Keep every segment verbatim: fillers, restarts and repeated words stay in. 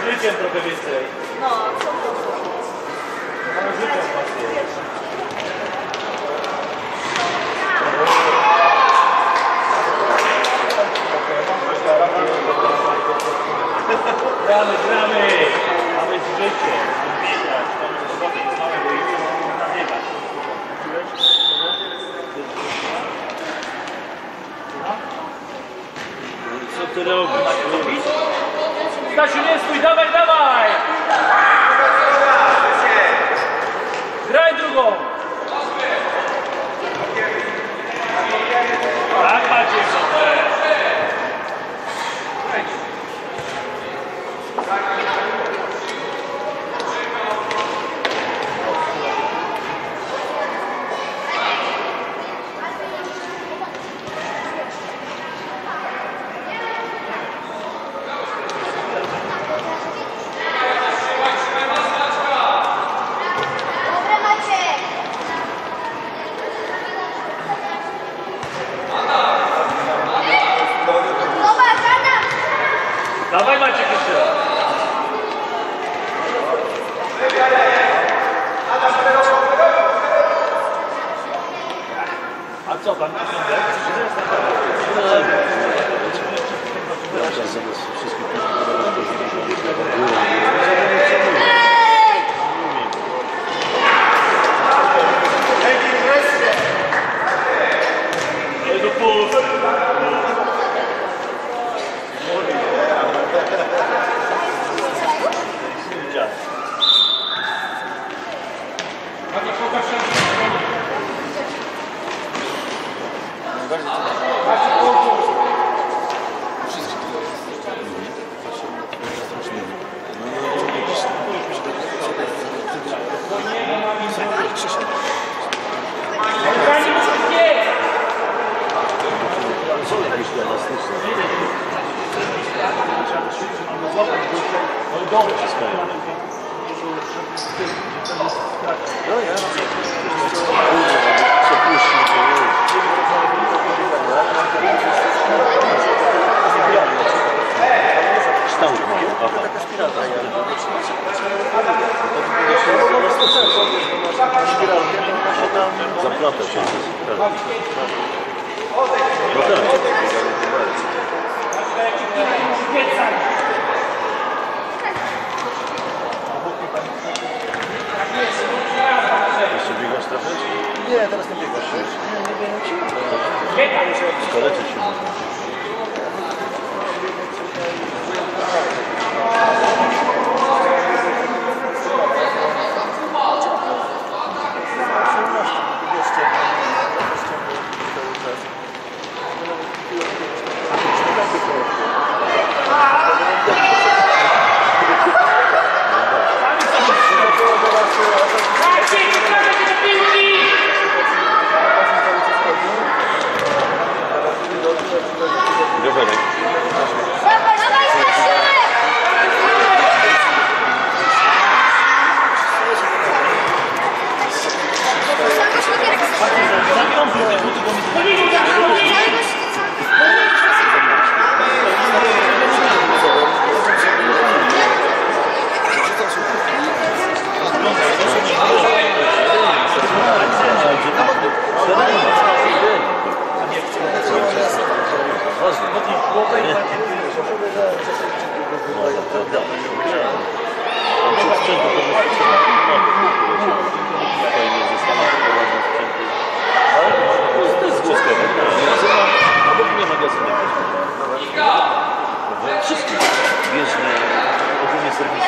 życiem trochę więcej. No, co to? Ale życiem pasuje. Gramy, gramy! Mamy życie. Biegać. Tam sobotę jest małe boisko, można biegać. Co ty robisz? Stasiu, nie stój, dawaj, dawaj! Graj drugą! Tak, macie dobrze. Dawaj Maciek jeszcze raz. A co tam? Do pół. No ja kształt taka spiralka. Zaplata się. No tak. Jeszcze biegasz trochę? Nie, teraz nie biegasz. Nie, nie biegam ci. Skaleczyć się można. Rowerek. Dawaj, dawaj, Wszystkich bieżnie, ogólnie serwisy.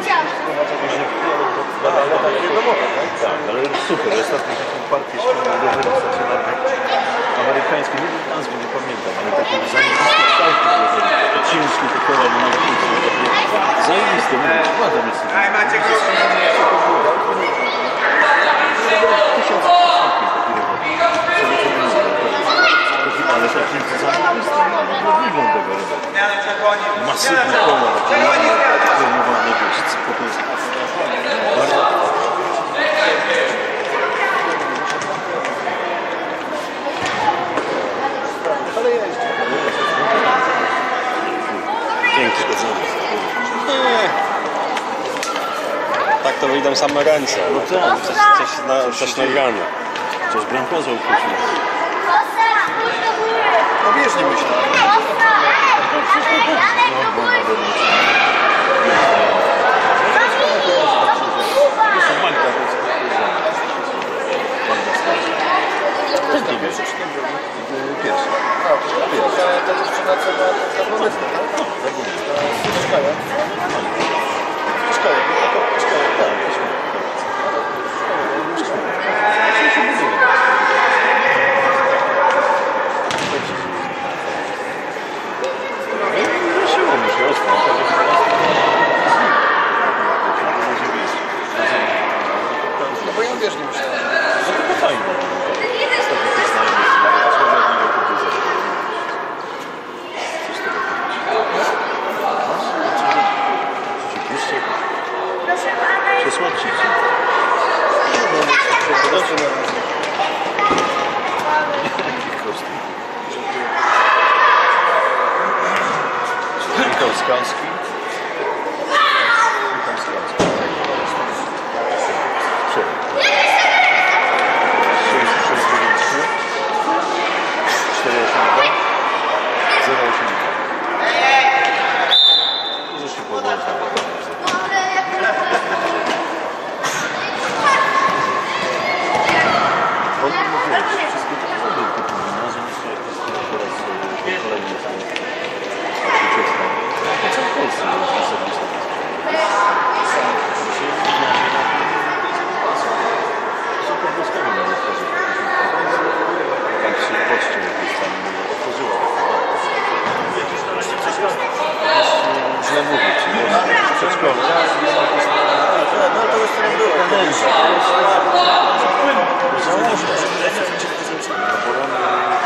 Tak, ale super. Ostatnio taką partię śpiewaną rowerów stacjonarnych amerykańskich, nie wiem nazwy, nie pamiętam, ale takie zajebiste kształty rowery, ciężkie te koła, zajebiste, mówię, ładam jest. Aj, Maciek, ale takim zajebistym tego roweru. Masywne koła, trenowane, wiesz, po prostu. Bardzo. Ale jeździ. Pięknie. Nie. to wyjdą same ręce. No tak, Coś, coś, na, coś nagrane. coś bramkarza uchwycił. No bieżnie myślałem. No, bo na pewno Jeszcze Magda, to jest Magda Starska. Też nie wiesz. Pierwszy. A, to pierwsza, ta dziewczyna, co ma taką monetę, tak? Szkołę. Szkołę, szkołę. Tak, siłą mi się ostro, tak jak teraz. No bo ja bieżnie myślałem. No to fajnie. Ostatnio też znajomy z tego, to słowa nie miał kupić za to. Coś z tego powiedzieć. Masz? Czy puszczę? Proszę pana, Przesłać ci. Dobrze, no. Michał Skanski. Michał Skanski. Przepraszam. sześć sześć dziewięć trzy cztery osiem dwa zero osiem dwa. Może się położę. On nie mówi, że wszystkie te osoby typu gimnazjum, które teraz kolejne są uczestne. Po całej Polsce jest serwisy. Są podwózkami na lektorze. Jak się poczcie jakieś tam otworzyła źle mówię, czy jest przedszkole. No to już nie było. Założę. No bo one